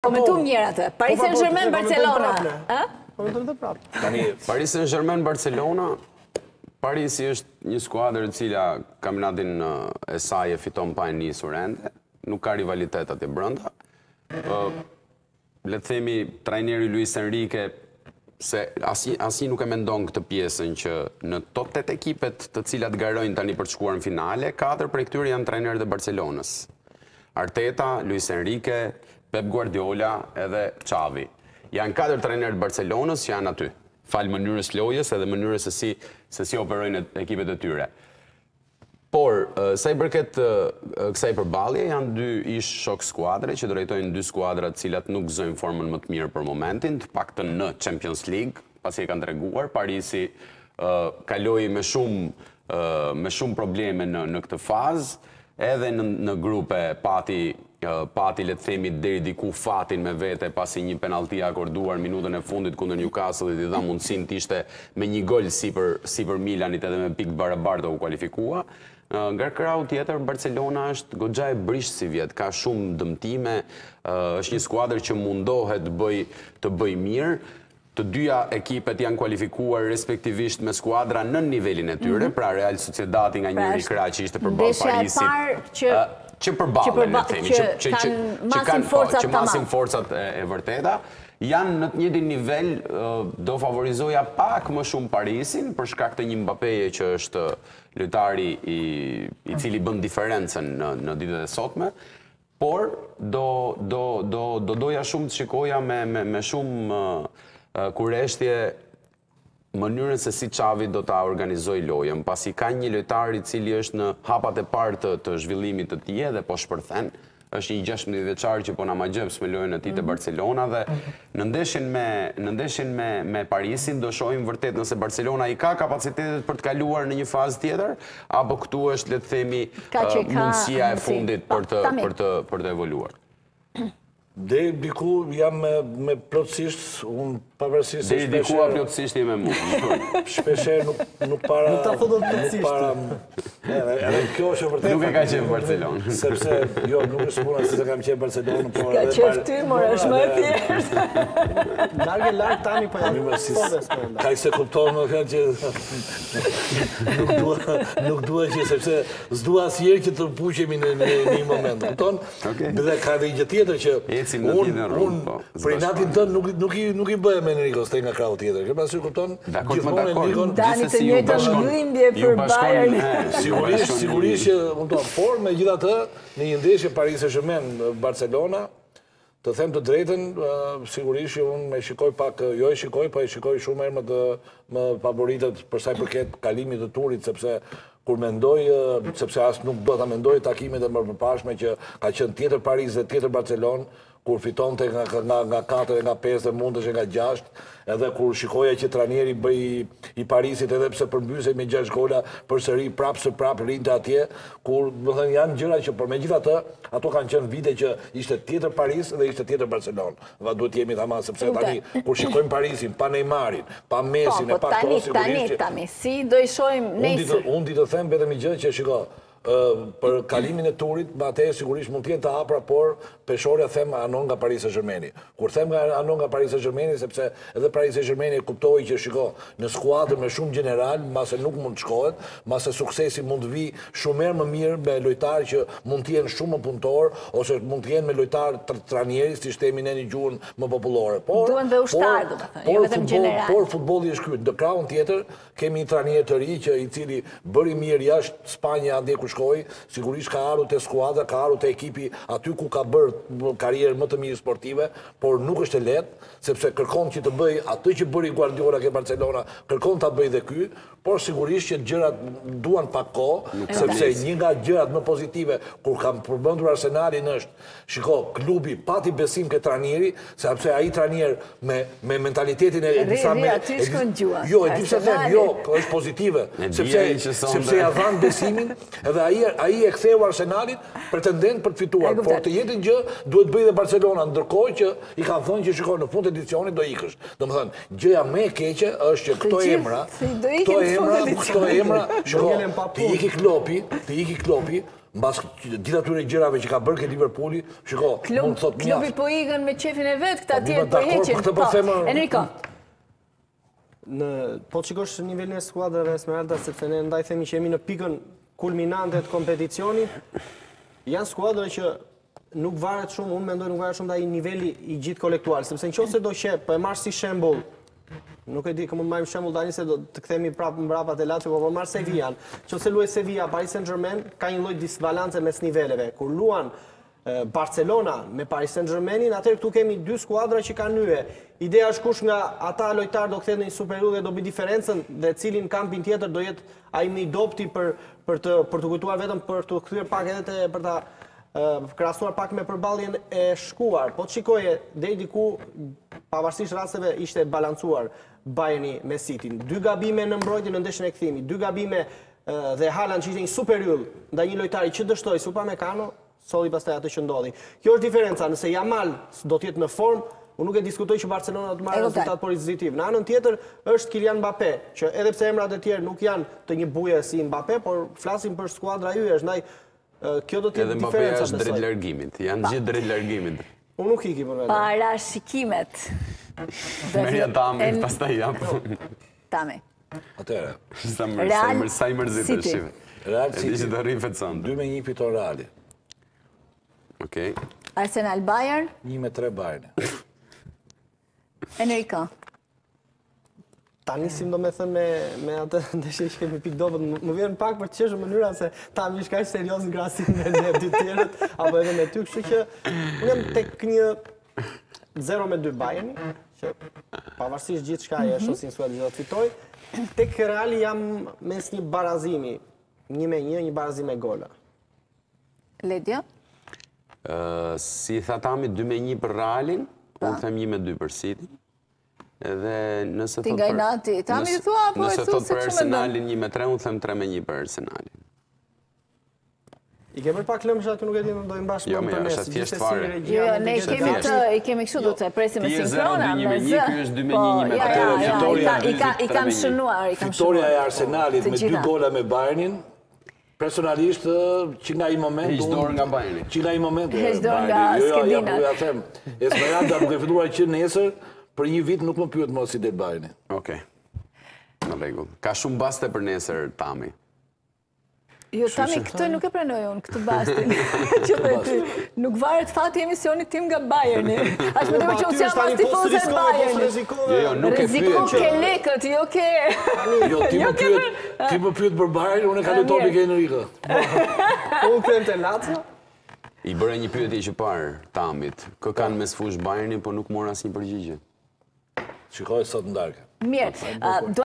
komentu njëra të. Paris Saint-Germain, Barcelona. Tani, Paris Saint-Germain, Barcelona, Parisi është një skuadër e cila kampionatin e saj e fiton pa e nisur ende, nuk ka rivalitet atje brenda. Le të themi, trajneri Luis Enrique, se asnjë nuk e mendon këtë pjesën që në top 8 ekipet të cilat garojnë tani për të shkuar në finale, 4 prej këtyre janë trajnerët e Barcelonës. Arteta, Luis Enrique, Pep Guardiola edhe Xavi. Janë 4 trajnerët e Barcelonës që janë aty. Falë mënyrës lojës edhe mënyrës se si operojnë ekipet e tyre. Por, sa i përket kësaj përballje, janë 2 ish shok skuadre që drejtojnë 2 skuadra të cilat nuk gëzojnë formën më të mirë për momentin, të paktën në Champions League, pasi e kanë treguar. Parisi kaloi me shumë probleme në këtë fazë, edhe në grupe pati le të themi deri diku fatin me vete pasi një penallti akorduar minutën e fundit kundër Newcastle dhe i dha mundësinë të ishte me një gol sipër Milanit edhe me pikë barabartë u kualifikua. Nga krau tjetër, Barcelona është goxha e brishtë si vjet, ka shumë dëmtime, është një skuadër që mundohet të bëj mirë. Të dyja ekipet janë kualifikuar respektivisht me skuadra në nivelin e tyre, pra Real Sociedadi nga njëri krah që ishte përballë Parisit, që përballën, le të themi, që masin forcat e vërteta, janë në të njëjtin nivel, do favorizoja pak më shumë Parisin për shkak të një Mbappéje që është lojtari i cili bën diferencën në ditët e sotme, por doja shumë të shikoja me shumë kureshtje mënyrën se si Xavi do ta organizoj lojën, pasi ka një lojtar i cili është në hapat e parë të zhvillimit të tij dhe po shpërthen. Është një 16 vjeçar që po na magjeps me lojën e tij te Barcelona dhe në ndeshjen me Parisin do shohim vërtet nëse Barcelona i ka kapacitetet për të kaluar në një fazë tjetër apo këtu është le të themi mundësia e fundit për të evoluar. Deri diku jam me plotësisht, unë pavarësisht se deri diku plotësisht je me mua. Shpeshherë nuk para. Nuk ta thotë plotësisht. Edhe kjo është vërtet. Nuk e ka qenë Barcelonë. Sepse jo, nuk është puna se kam qenë Barcelonë, por ka qenë ty, mor, është më e thjeshtë. Larg tani po jam. Ka se kupton më kanë që nuk dua që sepse s'dua asnjëherë që të puqemi në një moment. Kupton? Dhe ka edhe gjë tjetër që unë për inatin tënë nuk i bëhem Enrico Stej nga krau tjetër. Ke parasysh kupton? Gjithmonë Enrico tani të njëjtën dhimbje për Bayern. Sigurisht që kupton, por megjithatë në një ndeshje Paris Saint-Germain Barcelona, të them të drejtën, sigurisht që unë e shikoj pak, jo e shikoj, po e shikoj shumë herë më favoritët për sa i përket kalimit të turit, sepse kur mendoj, sepse as nuk do ta mendoj takimet e mëparshme që ka qenë tjetër Paris dhe tjetër Barcelonë, kur fitonte nga 4 e nga 5 dhe mundeshe nga 6, edhe kur shikoja që trajneri bëj i Parisit edhe pse përmbysej me 6 gola përsëri prap rinte atje, kur do thënë janë gjëra që por megjithatë ato kanë qenë vite që ishte tjetër Paris dhe ishte tjetër Barcelonë. Dhe duhet jemi tamam sepse tani kur shikojmë Parisin pa Neymarin, pa Messin e pa këto sigurisht. Tani si do i shohim nesër? Unë di të them vetëm një gjë që shiko, për kalimin e turit, me atë sigurisht mund të jenë të hapura, por peshorja them anon nga Paris Saint-Germain. Kur them anon nga Paris Saint-Germain, sepse edhe Paris Saint-Germain kuptoi që shiko, në skuadër me shumë general, mbase nuk mund të shkohet, mbase suksesi mund të vi shumë herë më mirë me lojtarë që mund të jenë shumë më punëtor, ose mund të jenë me lojtarë trajneri, si themi ne në gjuhën më popullore. Duhen dhe ushtar, domethënë, jo vetëm general. Por futbolli është ky. Në krahun tjetër kemi një trajner të ri që i cili bëri mirë jashtë Spanja andej ku shkoi, sigurisht ka ardhur te skuadra, ka ardhur te ekipi aty ku ka bërë karrierë më të mirë sportive, por nuk është e lehtë, sepse kërkon që të bëj atë që bëri Guardiola ke Barcelona, kërkon ta bëj dhe ky, por sigurisht që gjërat duan pak kohë, sepse një nga gjërat më pozitive kur kam përmendur Arsenalin është, shiko, klubi pati besim ke trajneri, sepse ai trajner me mentalitetin e disa jo, e di pse them, jo, është pozitive, sepse ja dhan besimin, edhe ai e ktheu Arsenalit pretendent për të fituar, por të njëjtën gjë duhet bëj dhe Barcelona, ndërkohë që i kanë thënë që shikoj në fund të edicionit do ikësh. Domethënë, gjëja më e keqe është që këto emra, shiko, të iki Klopi, mbas gjithë atyre gjërave që ka bërë ke Liverpooli, shiko, mund të thotë Klubi po ikën me qefin e vet, këta tjerë po dakord, heqin. po këtë po them, Enrico. Po të shikosh nivelin e skuadrave Esmeralda, sepse ne ndaj themi që jemi në pikën kulminante të kompeticionit, janë skuadra që nuk varet shumë, unë mendoj nuk varet shumë ndaj niveli i gjithë kolektuar, sepse nëse do qep, po e marr si shembull, nuk e di që mund të marrim shembull tani se do të kthehemi prapë mbrapa te Lazio, po marr Sevilla. Nëse luaj Sevilla, Paris Saint-Germain ka një lloj disbalance mes niveleve. Kur luan Barcelona me Paris Saint-Germainin, atëherë këtu kemi dy skuadra që kanë hyrë. Ideja është kush nga ata lojtar do kthehet në një superionë dhe do bëj diferencën dhe cilin kampin tjetër do jetë ai më i dobti për të kujtuar vetëm për të kthyer pak edhe për ta krahasuar pak me përballjen e shkuar. Po të shikoje deri diku pavarësisht rasteve ishte balancuar Bayerni me Cityn. Dy gabime në mbrojtje në ndeshjen e kthimit, dy gabime dhe Haaland që ishte një super yll ndaj një lojtari që dështoi Upamecano, solli pastaj atë që ndodhi. Kjo është diferenca, nëse Yamal do të jetë në formë, unë nuk e diskutoj që Barcelona do të marrë rezultat pozitiv. Në anën tjetër është Kylian Mbappé, që edhe pse emrat e tjerë nuk janë të një buje si Mbappé, por flasim për skuadra yje, ndaj kjo do të jetë diferenca. Edhe Mbappé është drejt largimit, janë gjithë drejt largimit. Unë nuk iki për vetë. Parashikimet. Merja Tami, pastaj jap. Tami. Atëherë, sa i mërzitësh. Real City. Edhe që do rrim fetson. 2-1 fiton Reali. Okej. Arsenal Bayern. 1-3 Bayern. Enrico. Ta nisim do me thënë me atë ndeshje që kemi pikë dobët, më vjen pak për të qeshur mënyra se ta mi shkaq serios në krahasim me ne dy tjerët, apo edhe me ty, kështu që unë jam tek një 0-2 Bayerni, që pavarësisht gjithçka e shosin suad do të fitoj, tek Reali jam mes një barazimi, 1-1, një barazim me gola. Ledio. Si tha Tami 2-1 për Realin, unë them 1-2 për Cityn. Edhe nëse Ti nga i nati, Tami i thua, po e nëse thu thot se për që me Arsenalin 1-3, unë them 3-1 për Arsenalin. I ke bërë pak lëmsha që nuk e di në dojnë bashkë Jo, më për është thjesht fare. Jo, ne i kemi kështu do të presim me sinkrona, me zë. Ky është 2-1, I kam shënuar, Fitoria e Arsenalit me 2 gola me Bayernin, personalisht që nga i moment... Heq dorë nga Bayerni. Që nga i moment... Heq dorë nga Skedinat. Jo, ja them, Esmeralda nuk e filluar që nesër, për një vit nuk më pyet më si det Bayerni. Okej. Në rregull. Ka shumë baste për nesër, Tami. Jo, Tami, këtë nuk e pranoj unë, këtë bastin. Që dhe ty, nuk varet fati emisionit tim nga Bayerni. Ashtë më të që unë jam as tifoze e Bayerni. Jo, nuk e Reziko pyet. ke lekët, jo ke... Jo, ti më pyet për Bayern, unë e kaloj topi ke Enrico. Unë krem të Lazio. I bëre një pyetje që parë, Tamit. Kë kanë mes fush Bayernin, po nuk mor asnjë përgjigje. Shikoj sot ndarke. Mirë,